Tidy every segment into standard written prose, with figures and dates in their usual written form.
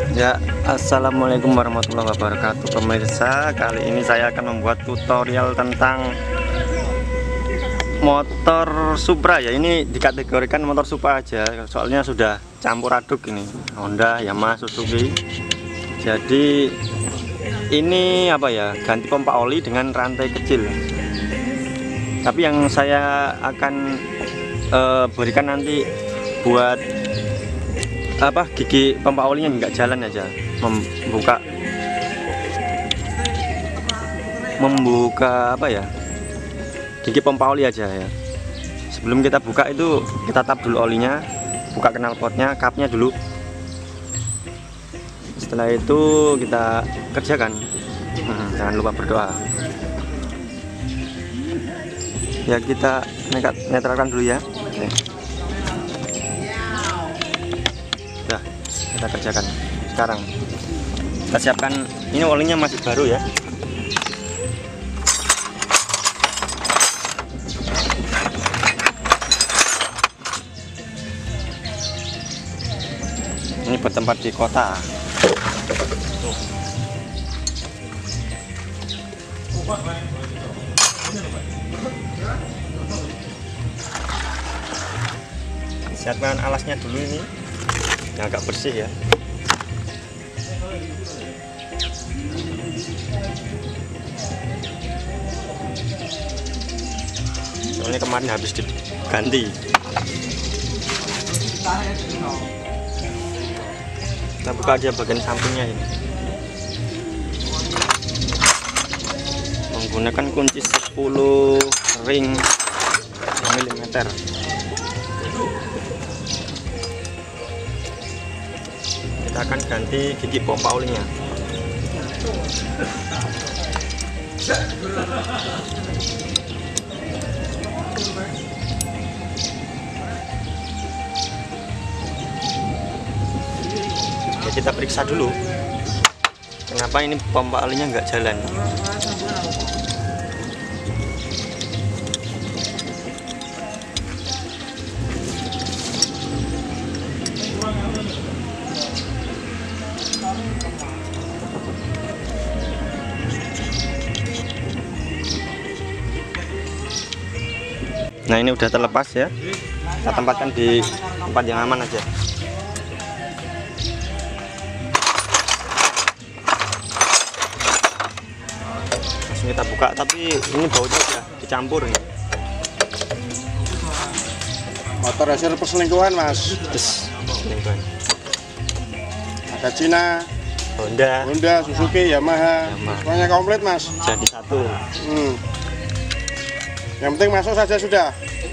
Ya, assalamualaikum warahmatullahi wabarakatuh pemirsa. Kali ini saya akan membuat tutorial tentang motor Supra ya. Ini dikategorikan motor Supra aja, soalnya sudah campur aduk ini Honda, Yamaha, Suzuki. Jadi ini apa ya, ganti pompa oli dengan rantai kecil. Tapi yang saya akan berikan nanti buat apa, gigi pompa olinya nggak jalan aja, membuka apa ya, gigi pompa oli aja ya. Sebelum kita buka itu kita tap dulu olinya, buka knalpotnya, kapnya dulu. Setelah itu kita kerjakan. Jangan lupa berdoa ya. Kita netralkan dulu ya. Oke. Nah, kita kerjakan sekarang. Kita siapkan, ini olinya masih baru ya. Ini bertempat di kota. Siapkan alasnya dulu, ini yang agak bersih ya. Soalnya kemarin habis diganti. Kita buka aja bagian sampingnya ini. Menggunakan kunci 10 ring mm. Kita akan ganti gigi pompa olinya. Ya, kita periksa dulu kenapa ini pompa olinya nggak jalan. Nah, ini udah terlepas ya. Kita tempatkan di tempat yang aman aja. Langsung kita buka, tapi ini baunya udah dicampur nih. Motor hasil perselingkuhan, Mas. Selingkuhan. Ada Cina, Honda, Suzuki, Yamaha. Semuanya komplit, Mas. Jadi satu. Yang penting masuk saja sudah.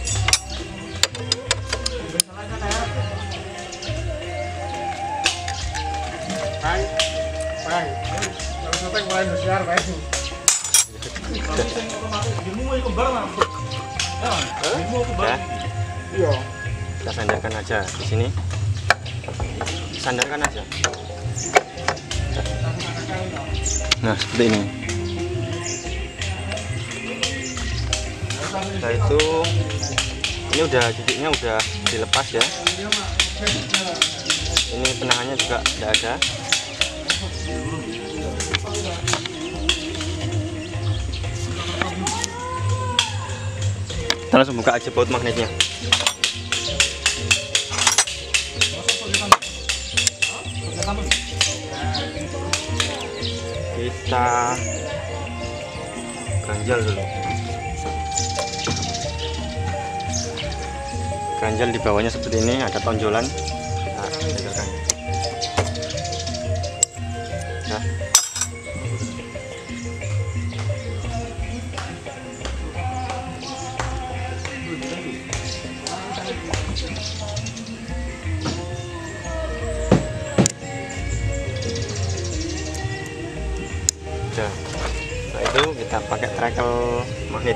Ya, kita sandarkan aja di sini. Sandarkan aja. Nah, seperti ini. Setelah itu ini udah giginya udah dilepas ya. Ini penangannya juga tidak ada. Kita langsung buka aja baut magnetnya. Kita ganjal dulu. Ganjal di bawahnya seperti ini, ada tonjolan. Nah, ganjalkan. Nah. Nah, itu kita pakai trekel magnet.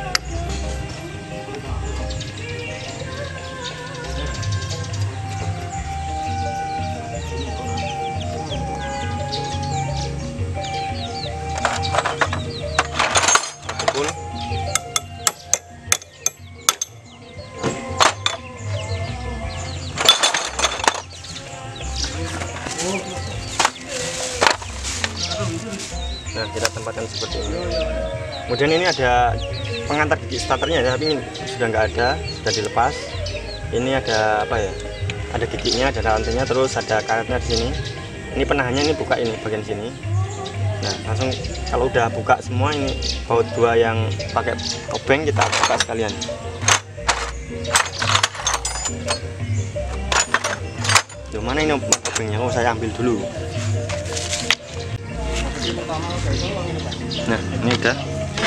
Pukul. Nah, kita tempatkan seperti ini. Kemudian ini ada pengantar gigi starternya ya, tapi ini sudah nggak ada, sudah dilepas. Ini ada apa ya? Ada giginya, ada rantainya, terus ada karetnya di sini. Ini penahannya, ini buka ini bagian sini. Nah, langsung kalau udah buka semua ini baut 2 yang pakai obeng kita buka sekalian. Loh, mana ini obengnya? Oh, saya ambil dulu. Nah, ini udah.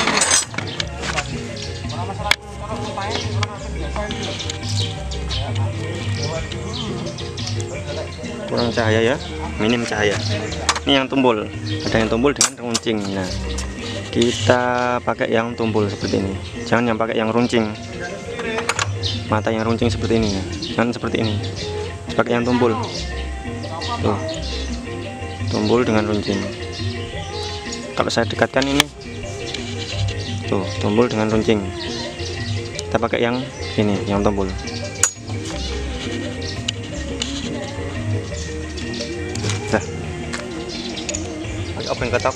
Kurang cahaya ya, minim cahaya. Ini yang tumpul, ada yang tumpul dengan runcing. Nah, kita pakai yang tumpul seperti ini, jangan yang pakai yang runcing. Mata yang runcing seperti ini ya, jangan seperti ini, pakai yang tumpul. Tuh, tumpul dengan runcing. Kalau saya dekatkan ini, tuh tumpul dengan runcing. Kita pakai yang ini, yang tumpul. Nah, pakai obeng ketok.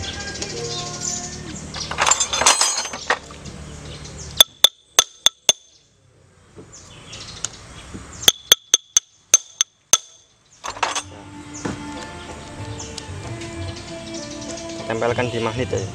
Tempelkan di magnet ya.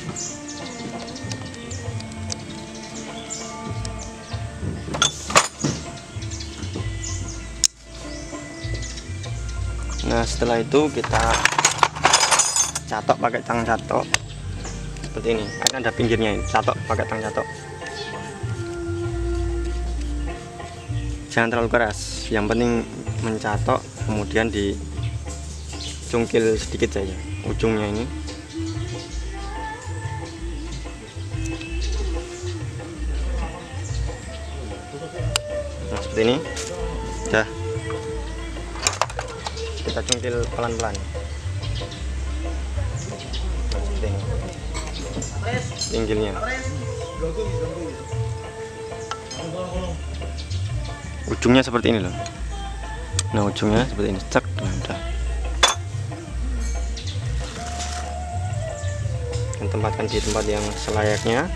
Nah, setelah itu kita catok pakai tang catok seperti ini. Kan ada pinggirnya ini, catok pakai tang catok. Jangan terlalu keras, yang penting mencatok, kemudian dicungkil sedikit saja ujungnya ini. Nah, seperti ini. Udah. Kita cungkil pelan-pelan. Nah, seperti ini. Pinggirnya. Ujungnya seperti ini loh. Nah, ujungnya seperti ini. Cek. Nah, udah. Dan tempatkan di tempat yang selayaknya.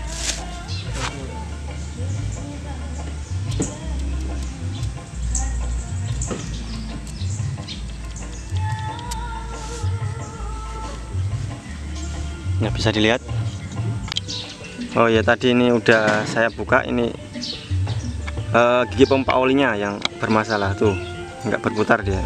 Nah, bisa dilihat. Oh ya, tadi ini udah saya buka ini gigi pompa olinya yang bermasalah tuh, nggak berputar dia.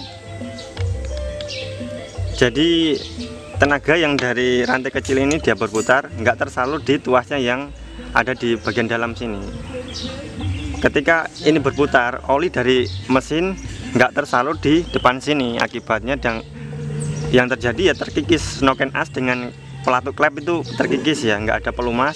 Jadi tenaga yang dari rantai kecil ini dia berputar, nggak tersalur di tuasnya yang ada di bagian dalam sini. Ketika ini berputar, oli dari mesin nggak tersalur di depan sini, akibatnya yang terjadi ya terkikis noken as dengan pelatuk klep itu terkikis ya, nggak ada pelumas.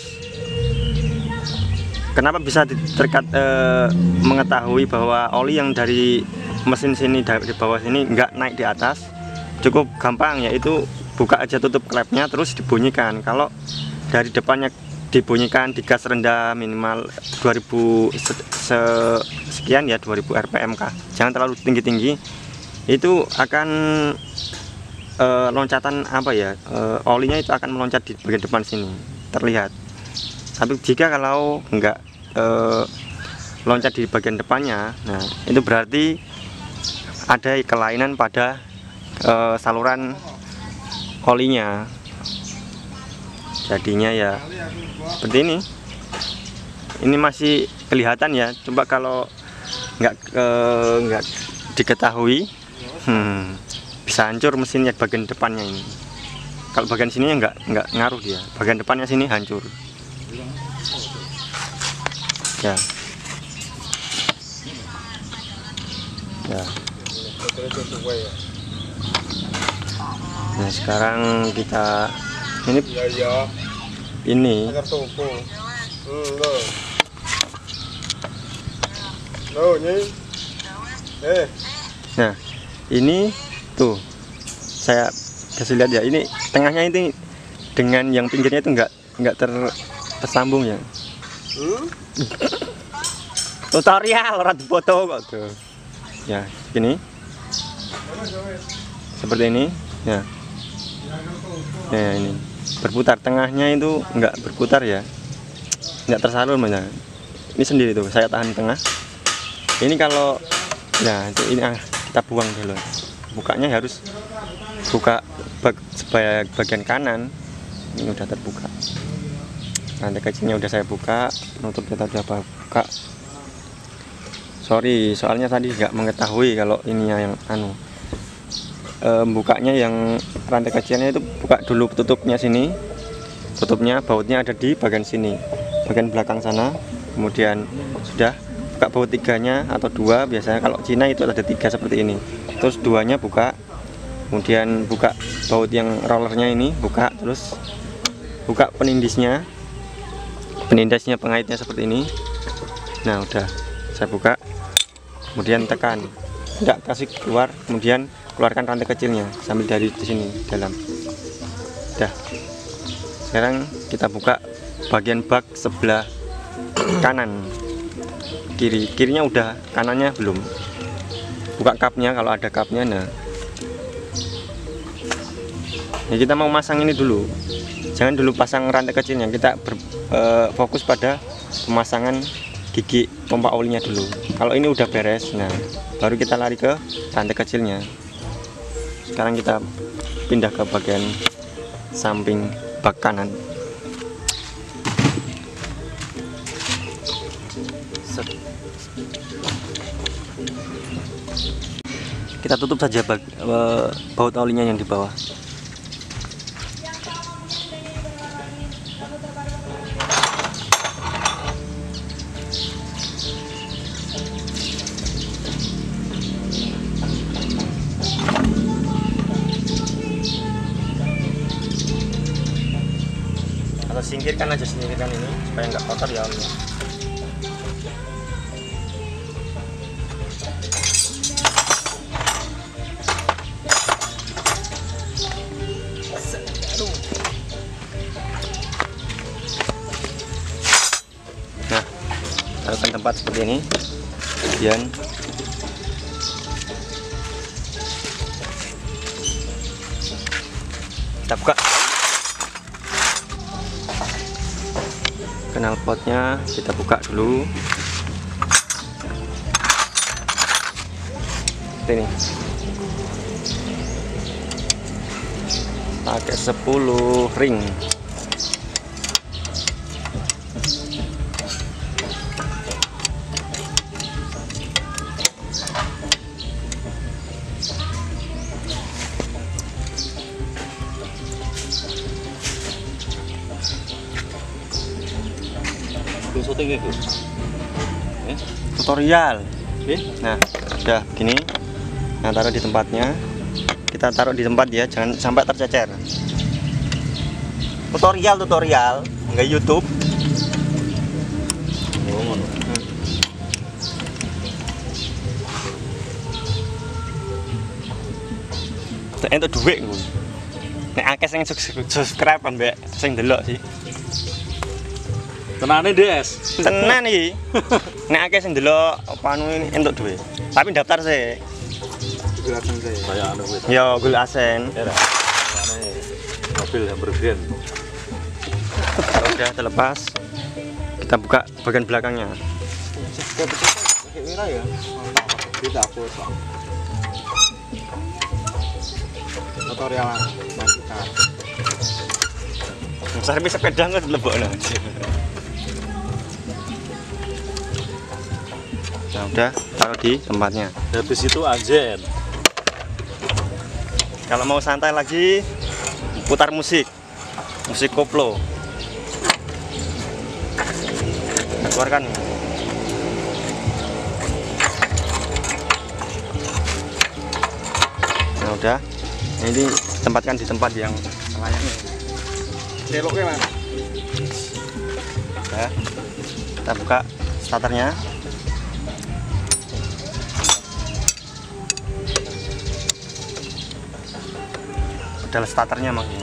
Kenapa bisa mengetahui bahwa oli yang dari mesin sini di bawah sini nggak naik di atas? Cukup gampang, yaitu buka aja tutup klepnya terus dibunyikan. Kalau dari depannya dibunyikan di gas rendah minimal 2000 sekian ya, 2000 rpm kah, jangan terlalu tinggi-tinggi, itu akan loncatan apa ya, olinya itu akan meloncat di bagian depan sini terlihat. Tapi jika kalau enggak loncat di bagian depannya, nah itu berarti ada kelainan pada saluran olinya. Jadinya ya seperti ini. Ini masih kelihatan ya. Coba kalau nggak diketahui, bisa hancur mesinnya bagian depannya ini. Kalau bagian sininya nggak ngaruh dia, bagian depannya sini hancur ya. Nah, sekarang kita ini nah ini tuh saya kasih lihat ya, ini tengahnya ini dengan yang pinggirnya itu nggak tersambung ya. Tutorial orang foto kok tuh ya, gini seperti ini ya. Nah, ini berputar, tengahnya itu enggak berputar ya, enggak tersalur banyak. Ini sendiri tuh saya tahan tengah. Ini kalau ya ini kita buang dulu, bukanya harus buka bagian kanan. Ini udah terbuka, rantai kecilnya udah saya buka, penutup kita udah buka. Sorry soalnya tadi nggak mengetahui kalau ini yang bukanya yang rantai kecilnya itu buka dulu tutupnya sini, tutupnya bautnya ada di bagian sini, bagian belakang sana. Kemudian sudah buka baut tiganya atau dua, biasanya kalau Cina itu ada tiga seperti ini, terus duanya buka, kemudian buka baut yang rollernya ini buka, terus buka penindisnya pengaitnya seperti ini. Nah udah saya buka, kemudian tekan, tidak kasih keluar, kemudian keluarkan rantai kecilnya sambil dari sini dalam. Udah, sekarang kita buka bagian bak sebelah kanan. Kirinya udah, kanannya belum. Buka kapnya kalau ada kapnya. Nah ya, kita mau masang ini dulu, jangan dulu pasang rantai kecilnya, kita fokus pada pemasangan gigi pompa olinya dulu. Kalau ini udah beres, nah baru kita lari ke rantai kecilnya. Sekarang kita pindah ke bagian samping bak kanan. Kita tutup saja baut olinya yang di bawah. Atau singkirkan aja, singkirkan ini supaya nggak kotor ya olinya. Nah, taruhkan tempat seperti ini, kemudian kita buka knalpotnya, kita buka dulu seperti ini, pakai 10 ring. Tutorial. Nah udah begini, nah taruh di tempatnya, kita taruh di tempat ya, jangan sampai tercecer. Tutorial nggak YouTube. Entuk duit gue. Nek akeh sing subscribe kan mbek sing delok sih. Tenane Des. Tenan iki. Nek akeh sing delok apa anu ini entuk duit. Tapi daftar sih. Gulasen saya. Kayak anu kuwi. Yo gulasen. Era. Mobil Hamburger. Kalau udah terlepas, kita buka bagian belakangnya. Pakai merah ya. Kita hapus. Tutorial masukan. Servis sepeda nggak dilebokno. Nah udah, taruh di tempatnya. Habis itu anjen. Kalau mau santai lagi, putar musik koplo. Nah, keluarkan. Nah udah, ini tempatkan di tempat yang layaknya. Celoknya Mas. Nah, kita buka starternya. Adalah starternya maksudnya.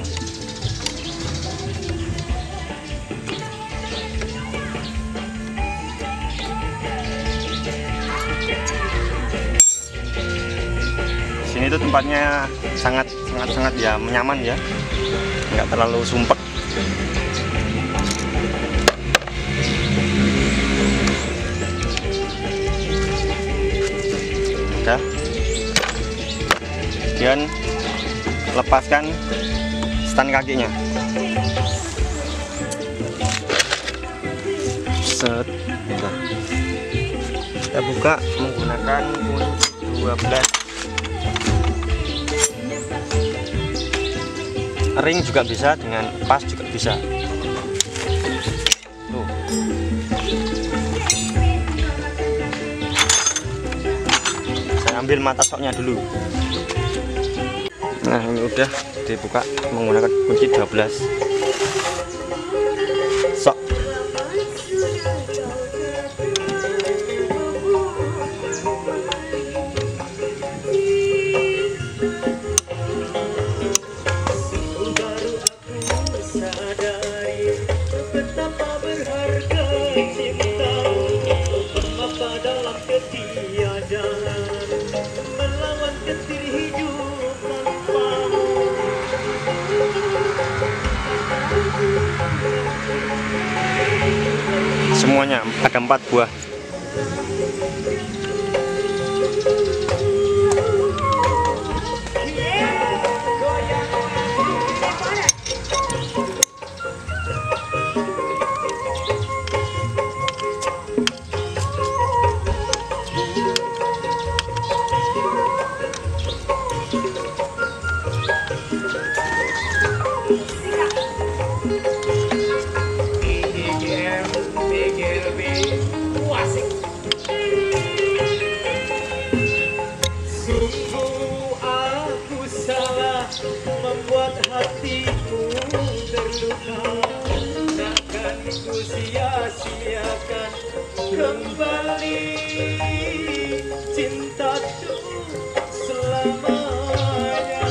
Sini tuh tempatnya sangat ya nyaman ya. nggak terlalu sumpek. Udah. Kemudian lepaskan stan kakinya. Set. Udah. Kita buka menggunakan kunci 12. Ring juga bisa, dengan pas juga bisa. Tuh. Saya ambil mata soknya dulu. Nah, ini udah dibuka menggunakan kunci 12. Sok. Semuanya ada 4 buah. Membuat hatiku terluka, takkan ku sia-siakan kembali cintaku selamanya.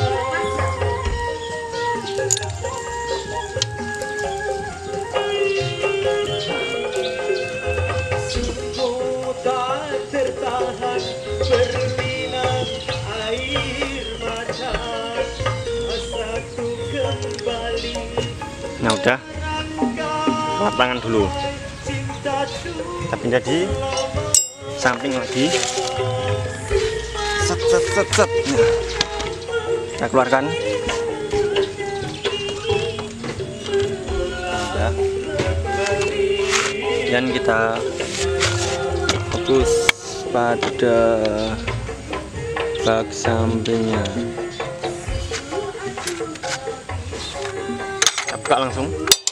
Sungguh tak tertahan berlinang air mata. Nah, udah. Lap tangan dulu. Kita pindah di samping lagi. Set set set set. Nah, kita keluarkan. Udah. Dan kita fokus pada bak sampingnya. Buka langsung.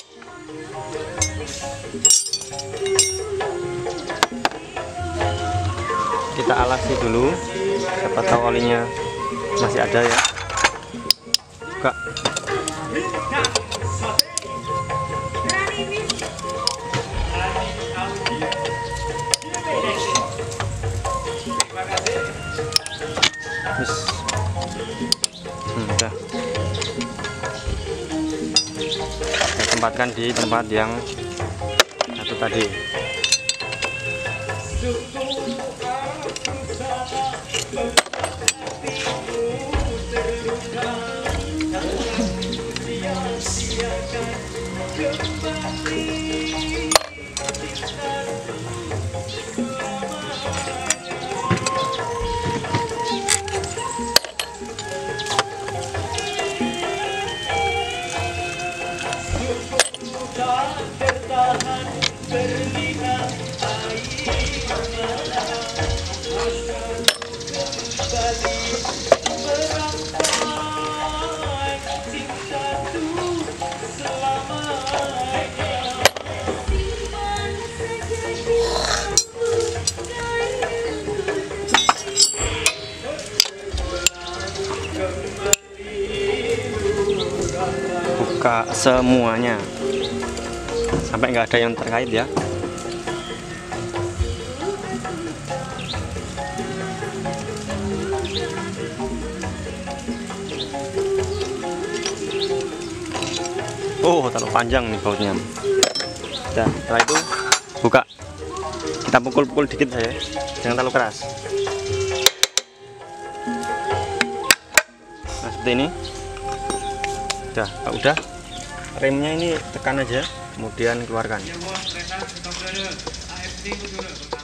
Kita alasi dulu, siapa tahu olinya masih ada ya. Buka. Udah. Tempatkan di tempat yang satu tadi. Buka semuanya sampai nggak ada yang terkait ya. Oh, terlalu panjang nih bautnya. Nah, setelah itu buka. Kita pukul-pukul dikit saja, jangan terlalu keras. Nah, seperti ini. Udah remnya ini tekan aja kemudian keluarkan. Ya bos, kereta sudah berada. AFC Kudus.